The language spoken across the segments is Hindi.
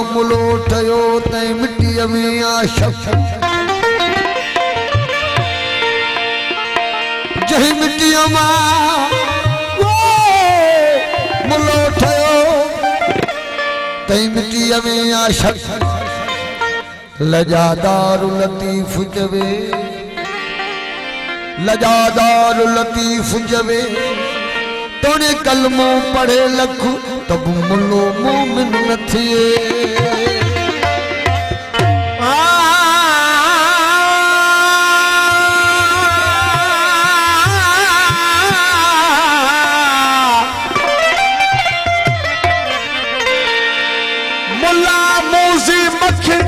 मुलो ठयो तई मिट्टी में आशक जही मिट्टी मुलो ठयो तई मिट्टी में आशक लजादार लतीफ जवे लजादार लतीफ जवे तोने कलमो पढ़े लख तब मुलो मोमिन न थिए मुल्ला मूजी मक्खी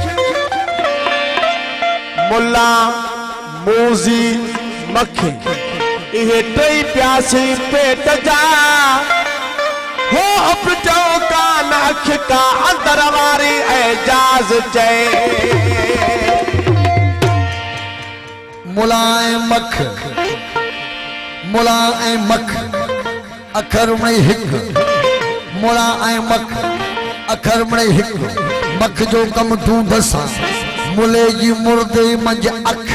मुल्ला मूजी मक्खी इहे टई प्यासी पेट जा हो अपजो कान अख का अंदर वारी एजाज चए मुलाए मख अखर में हिक मुलाए मख अखर में हिक मख जो कम ढूंढ सा मुले जी मुर्दे मंज अख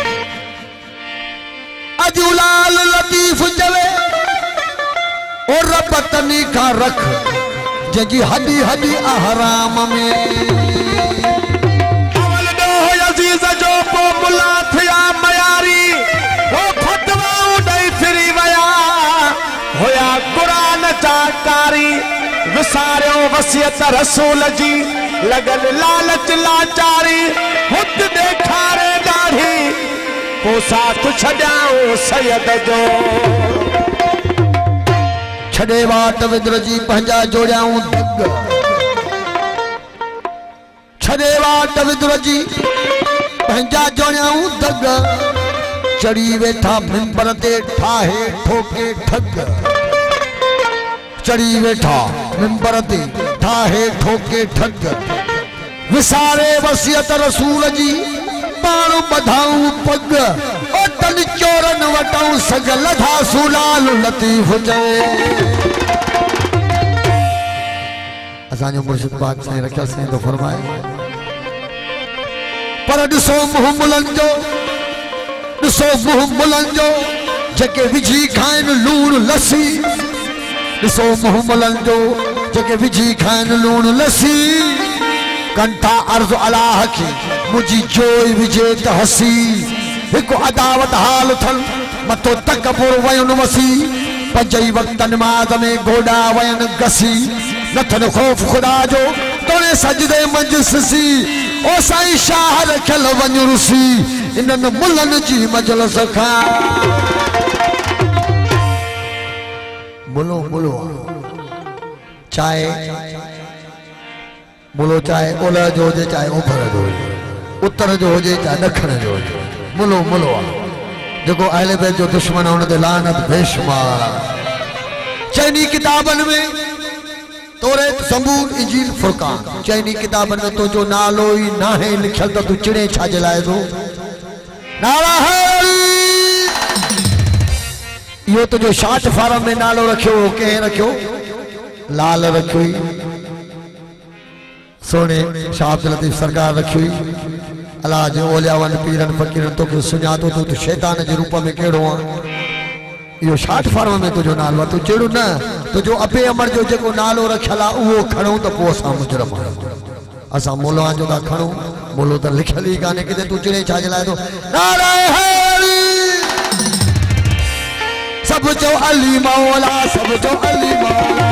अजूलाल लतीफ जवे और रब तनी का रख जगी हदी हदी अहराम में अवल दो अजीज जो पो मुला थिया मयारी वो फतवा उडई फिरी वया होया कुरान चाकारी विसारियो वसियत रसूल जी लगल लालच लाचारी हुत देखारे दाढ़ी पोसा तु छड्याओ सैयद जो छड़े वाट विद्र जी पंजा जोड़ियाऊं दग छड़े वाट विद्र जी पंजा जोड़ियाऊं दग चढ़ी वेठा मिंबर ते ठाहे ठोके ठग चढ़ी वेठा मिंबर ते ठाहे ठोके ठग विसारे वसियत रसूल जी पाणो बधाऊं पग ओ तन चोरन वटाऊं सग लधा सुलाल लतीफ जवे असांजो मुर्शिद पाक साईं रखिया साईं तो फरमाए पर ॾिसो मुंहुं मुलनि जो जेके विझी खाइनि लूण लसी ॾिसो मुंहुं मुलनि जो जेके विझी खाइनि लूण लसी कंठा अर्ज़ अलाह की मुझी जोई विजे त हसी एक अदावत हाल थन मतो तकबुर वयन वसी पंजई वक्त नमाज में गोडा वयन गसी नथन खौफ खुदा जो तोने सजदे मंजसी ओ साईं शाह रखल वन रुसी इनन मुलन जी मजलिस खा मुलो मुलो चाहे मुलो चाहे ओलह जो हुजे चाहे ओभर जो हुजे उत्तर जो हुजे चाहे ॾखण जो हुजे मुलो मुलो जेको अहले बैत जो दुश्मन हुन ते लानत बेशुमार चइनी किताबनि में तौरेत ज़बूर इंजील फुरकान चइनी किताबनि में तो जो नालो ही नाहे लिखियल त तू चिड़े छाजे लाए थो नाला इहो तो जो शार्ट फार्म में नालो रखियो कंहिं रखियो लाल रखियो सोने शाह अब्दुल लतीफ सरकार रखी हुई अल्लाह जो ओलियावन पीरन फकीरन तो सुञातो तू शैतान के रूप में केड़ो यो शार्ट फार्म में तुझो नालो तू चेड़ू न तुझो अबे अमर जो जेको नालो रखियल आ उहो खणो त पो असां मुजरम असां मोला जो का खणो मोलो त लिखियल ही काने किते तू चिड़े छाजे लाए तो नाराए हरी सब जो अली मौला सब जो अली मौला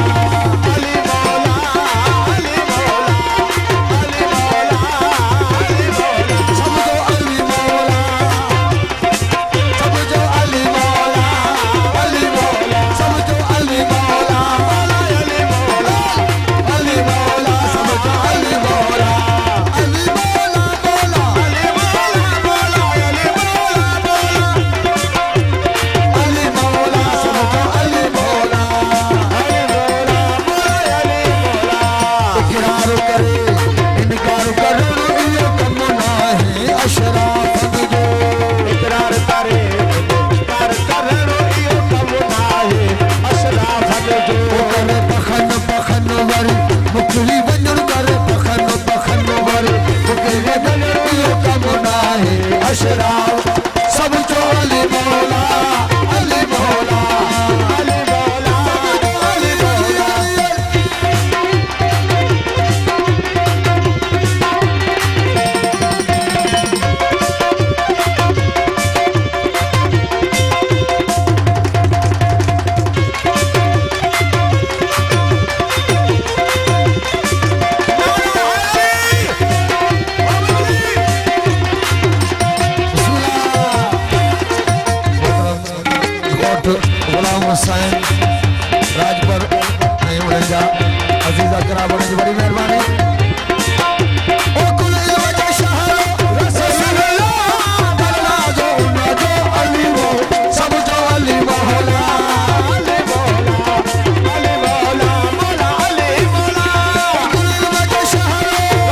हुसैन राजपुर ऐं उन्हनि जा अज़ीज़ अक़राब उन्हनि जी वॾी महिरबानी ओ कुल जो शहर दरवाज़ो उनजो अली वो सब जो अली मौला अली मौला अली मौला मौला अली मौला कुल जो शहर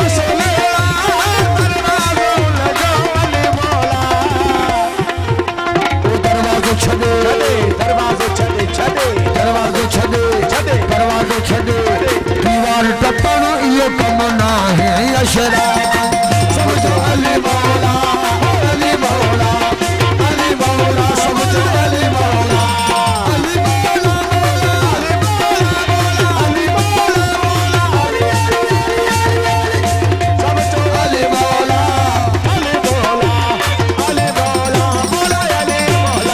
दरवाज़ो उनजो अली मौला ओ दरवाज़ो छॾे दरवाज़ो छॾे दरवाज़ो छॾे दरवाज़ो छॾे दीवार टपण इहो कम नाहे अशराफ सब जो अली मौला अली मौला अली मौला सब जो अली मौला अली मौला अली मौला अली मौला सब जो अली मौला अली मौला अली मौला मौला अली मौला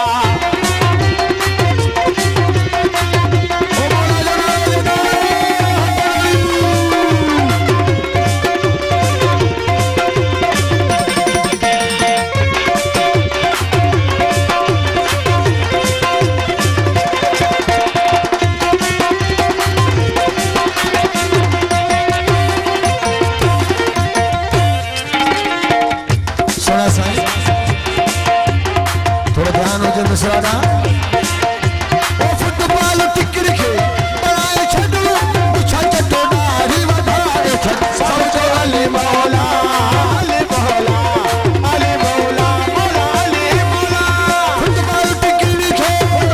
सोना साईं थोड़ा ध्यान हो जाए मिसरा दा ओ फुटबॉल टिकर के बनाए छडो मुछा चटो दाढ़ी वधाए छड सब जो अली मौला अली मौला अली मौला मौला अली मौला फुटबॉल टिकर के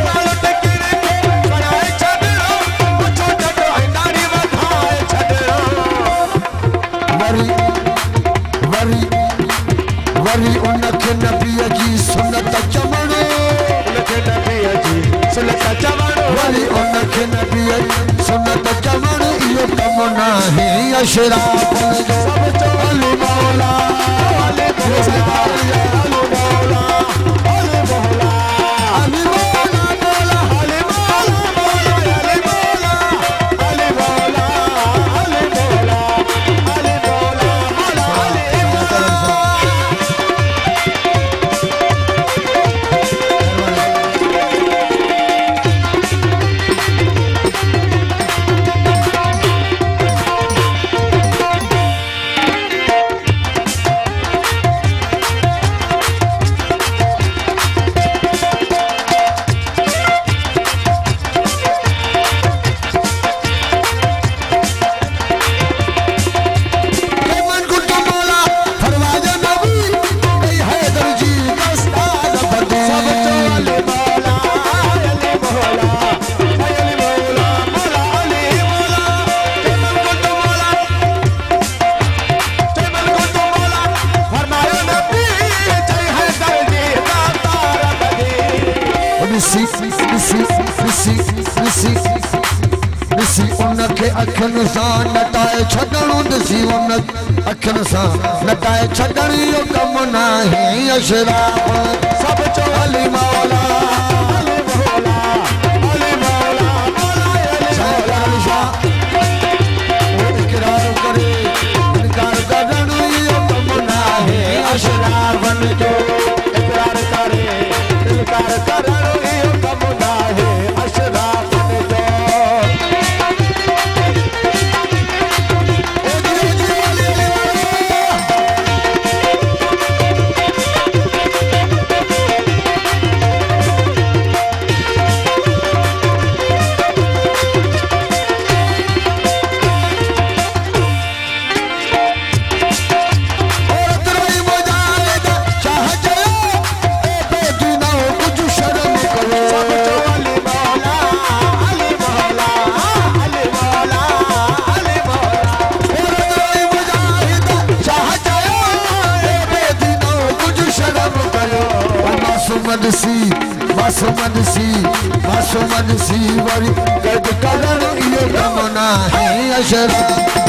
बनाए छडो मुछा चटो दाढ़ी वधाए छड वरी वरी उनखे नबीअ जी सुन्नत चवण उनखे नबीअ जी सुन्नत चवण वरी उनखे नबीअ जी सुन्नत चवण इहो कम नाहे अशराफ जो सब जो अली मौला अली मौला अली मौला अली मौला अली मौला मौला अली मौला मौला अली मौला अली मौला अली मौला अली मौला मौला अली मौला ॾिसी उनखे अखियुनि सां नटाए छॾणु ॾिसी उन अखियुनि सां नटाए छॾणु इहो कमु नाहे अशराफ सब जो अली मौला अली मौला अली मौला मौला अली मौला इकरार करे इनकार करणु इहो कमु नाहे अशराफ जो इकरार करे इनकार करणु इहो कमु नाहे अशराफ मासूम सी वरी गॾु करणु इहो कमु नाहे अशराफ